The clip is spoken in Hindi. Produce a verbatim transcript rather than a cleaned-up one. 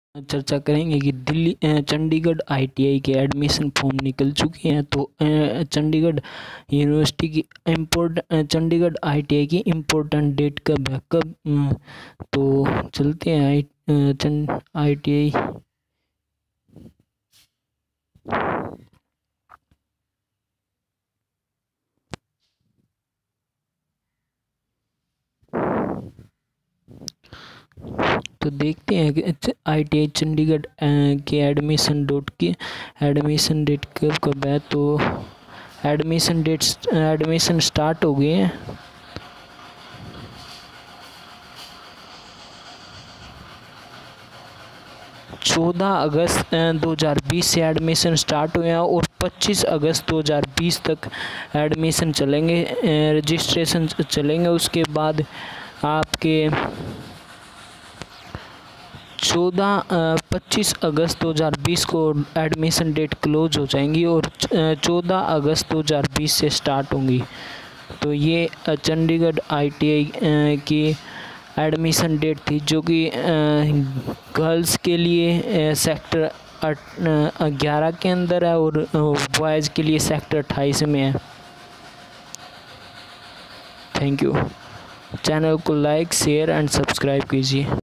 चर्चा करेंगे कि दिल्ली चंडीगढ़ आईटीआई के एडमिशन फॉर्म निकल चुके हैं। तो चंडीगढ़ यूनिवर्सिटी की इम्पोर्ट चंडीगढ़ आईटीआई की इम्पोर्टेंट डेट कब है कब तो चलते हैं आई चंड आईटीआई तो देखते हैं कि आईटीआई चंडीगढ़ के एडमिशन डॉट की एडमिशन डेट कब कब है। तो एडमिशन डेट्स एडमिशन स्टार्ट हो गए हैं। चौदह अगस्त दो हज़ार बीस से एडमिशन स्टार्ट हुए हैं और पच्चीस अगस्त दो हज़ार बीस तक एडमिशन चलेंगे, रजिस्ट्रेशन चलेंगे। उसके बाद आपके चौदह पच्चीस अगस्त दो हज़ार बीस को एडमिशन डेट क्लोज हो जाएंगी और चौदह अगस्त दो हज़ार बीस से स्टार्ट होंगी। तो ये चंडीगढ़ आईटीआई की एडमिशन डेट थी, जो कि गर्ल्स के लिए सेक्टर ग्यारह के अंदर है और बॉयज़ के लिए सेक्टर अट्ठाईस में है। Thank you. चैनल को लाइक शेयर एंड सब्सक्राइब कीजिए।